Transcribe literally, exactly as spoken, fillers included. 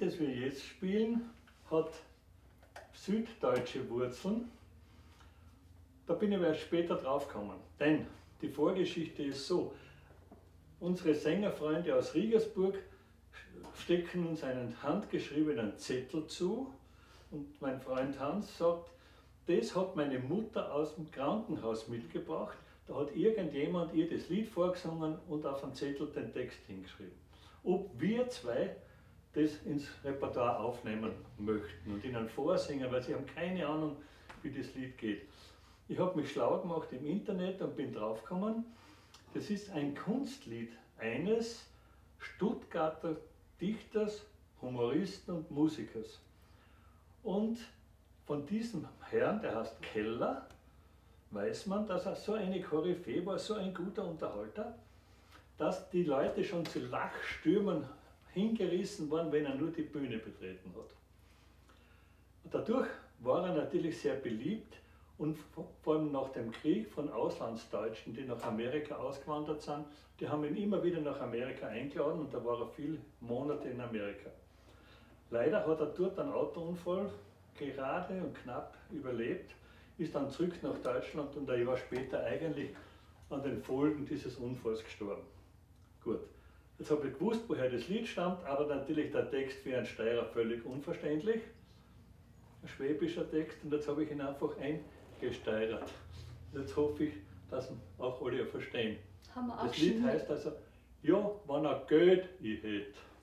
das wir jetzt spielen, hat süddeutsche Wurzeln. Da bin ich aber erst später drauf gekommen. Denn die Vorgeschichte ist so: Unsere Sängerfreunde aus Riegersburg stecken uns einen handgeschriebenen Zettel zu und mein Freund Hans sagt, das hat meine Mutter aus dem Krankenhaus mitgebracht. Da hat irgendjemand ihr das Lied vorgesungen und auf einen Zettel den Text hingeschrieben. Ob wir zwei das ins Repertoire aufnehmen möchten und ihnen vorsingen, weil sie haben keine Ahnung, wie das Lied geht. Ich habe mich schlau gemacht im Internet und bin draufgekommen, das ist ein Kunstlied eines Stuttgarter Dichters, Humoristen und Musikers. Und von diesem Herrn, der heißt Keller, weiß man, dass er so eine Koryphäe war, so ein guter Unterhalter, dass die Leute schon zu Lachstürmen hingerissen waren, wenn er nur die Bühne betreten hat. Und dadurch war er natürlich sehr beliebt und vor allem nach dem Krieg von Auslandsdeutschen, die nach Amerika ausgewandert sind, die haben ihn immer wieder nach Amerika eingeladen und da war er viele Monate in Amerika. Leider hat er dort einen Autounfall gerade und knapp überlebt, ist dann zurück nach Deutschland und ein Jahr später eigentlich an den Folgen dieses Unfalls gestorben. Gut, jetzt habe ich gewusst, woher das Lied stammt, aber natürlich der Text für einen Steirer völlig unverständlich. Ein schwäbischer Text, und jetzt habe ich ihn einfach eingesteirert. Und jetzt hoffe ich, dass ihn auch alle verstehen. Haben wir auch Das Lied schon heißt also, ja, wenn er Geld ich hätte.